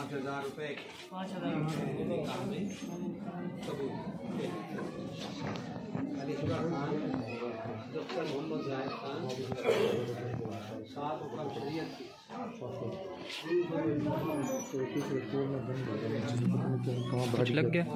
5000 روپے 5000 نکاح میں قبول. علی شبہ خان ڈاکٹر محمد زاہد خان 7 حکم شریعت کی کچھ لگ گیا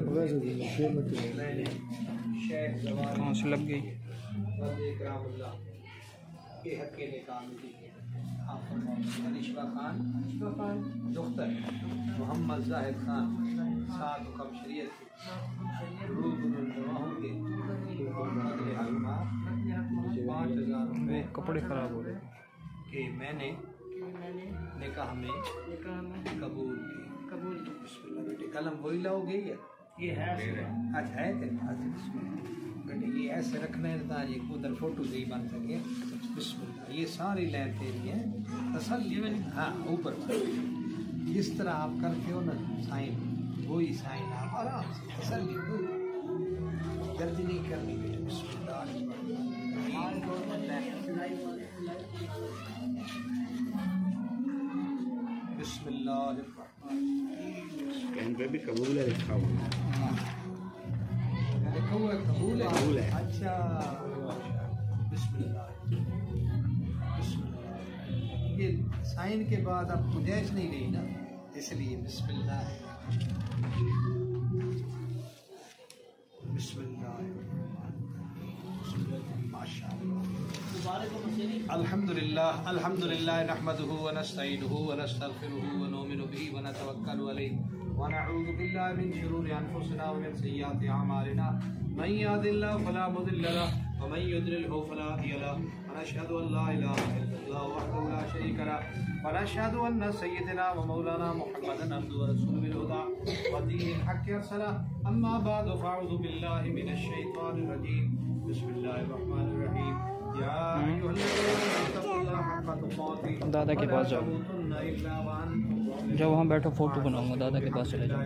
شیخ زوال کہاں سے لگ گئی اکرام اللہ کے حق کے نکاح میں دی. آپ فرمائیں. علی شبہ خان دختر محمد زاہد خان 7 حکم شریعت کی گواہوں کے بدلے حق ماہ 5000 روپے کپڑے خراب ہو رہے کہ میں نے نکاح میں قبول کی. بسم اللہ بیٹے. قلم وہی لاؤ گے یا یہ ہے آج ہے کہ بسم اللہ بیٹے. یہ ایسے رکھنا ہے تاکہ ادھر فوٹو سے ہی بن سکے. بسم اللہ. یہ ساری لائن تیری ہے تسلی. ہاں اوپر جس طرح آپ کرتے ہو نا سائن وہی سائن آپ آرام سے تسلی جلدی نہیں کرنی بیٹے. بسم اللہ بسم اللہ الرحمن کہیں پہ بھی قبول ہے لکھا ہوا لکھا ہوا قبول ہے. قبول ہے. اچھا بسم اللہ بسم اللہ. یہ سائن کے بعد اب گنجائش نہیں گئی نا اس لیے بسم اللہ بسم اللہ ماشاء اللہ. الحمد للہ نحمده ونستعینه ونستغفره ونؤمن به ونتوکل علیہ ونعوذ باللہ من شرور انفسنا ومن سیئات اعمالنا من يهد الله فلا مضل له ومن يضلل فلا هادي له ونشهد ان لا اله الا الله وحده لا شريك له ونشهد ان سيدنا ومولانا محمدا عبده ورسوله بالهدى ودين الحق ارسله. اما بعد فاعوذ بالله من الشيطان الرجيم. بسم الله الرحمن الرحيم. یا ایھا الذین اتقوا اللہ حق تقاته دادا کے پاس جاؤ تموتن الا وانتم جب وہاں بیٹھو فوٹو بناؤں گا دادا کے پاس چلے جاؤ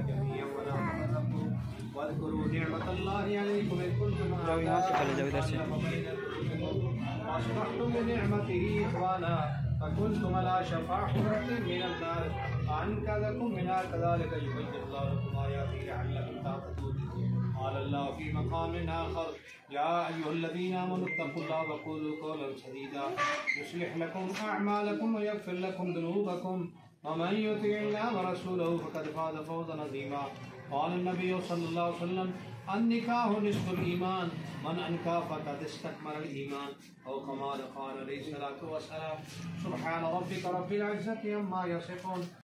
واذکروا نعمت اللہ علیکم اذ کنتم جاؤ یہاں سے چلے جاؤ ادھر سے واصبحتم بنعمته اخوانا فكنتم على شفا حفرة من النار فأنقذكم منها كذلك يبين الله لكم آياته لعلكم تعقلون. قال الله في مقام آخر يا أيها الذين آمنوا اتقوا الله وقولوا قولا سديدا يصلح لكم أعمالكم ويغفر لكم ذنوبكم ومن يطع الله ورسوله فقد فاز فوزا عظيما. قال النبي صلى الله عليه وسلم النكاح نصف الإيمان من أنكح فقد استكمل الإيمان أو كما قال عليه الصلاة والسلام. سبحان ربك رب العزة عما يصفون